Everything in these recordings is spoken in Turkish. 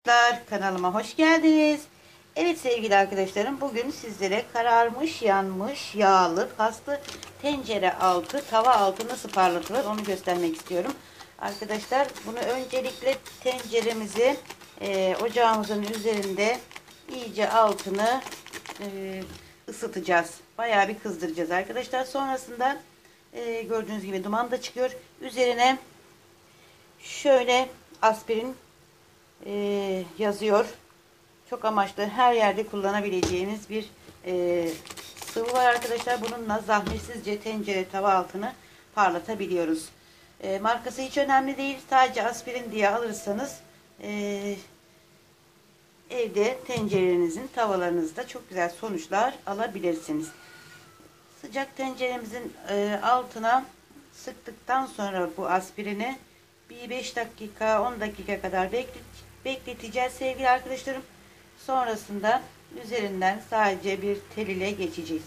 Kanalıma hoş geldiniz. Evet sevgili arkadaşlarım, bugün sizlere kararmış, yanmış, yağlı, paslı tencere altı, tava altı nasıl parlatılır onu göstermek istiyorum. Arkadaşlar, bunu öncelikle tenceremizi ocağımızın üzerinde iyice altını ısıtacağız. Bayağı bir kızdıracağız arkadaşlar. Sonrasında gördüğünüz gibi duman da çıkıyor. Üzerine şöyle aspirin yazıyor. Çok amaçlı, her yerde kullanabileceğiniz bir sıvı var arkadaşlar. Bununla zahmetsizce tencere, tava altını parlatabiliyoruz. Markası hiç önemli değil. Sadece aspirin diye alırsanız evde tencerelerinizin, tavalarınızda çok güzel sonuçlar alabilirsiniz. Sıcak tenceremizin altına sıktıktan sonra bu aspirini bir 5 dakika 10 dakika kadar bekleteceğiz sevgili arkadaşlarım. Sonrasında üzerinden sadece bir tel ile geçeceğiz.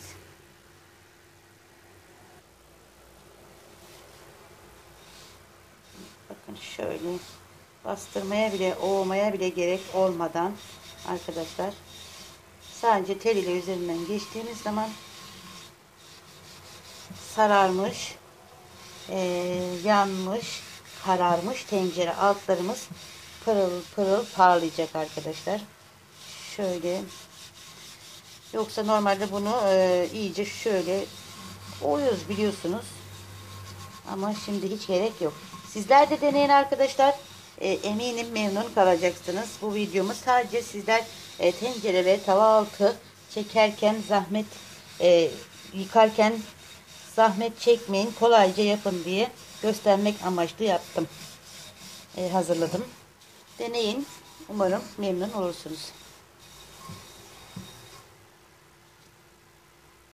Bakın şöyle bastırmaya bile, ovmaya bile gerek olmadan arkadaşlar, sadece tel ile üzerinden geçtiğimiz zaman sararmış, yanmış, kararmış tencere altlarımız pırıl pırıl parlayacak arkadaşlar. Şöyle, yoksa normalde bunu iyice şöyle oyuyoruz biliyorsunuz, ama şimdi hiç gerek yok. Sizler de deneyin arkadaşlar. Eminim memnun kalacaksınız. Bu videomu sadece sizler tencere ve tava altı çekerken yıkarken zahmet çekmeyin, kolayca yapın diye göstermek amaçlı yaptım. Hazırladım. Deneyin. Umarım memnun olursunuz.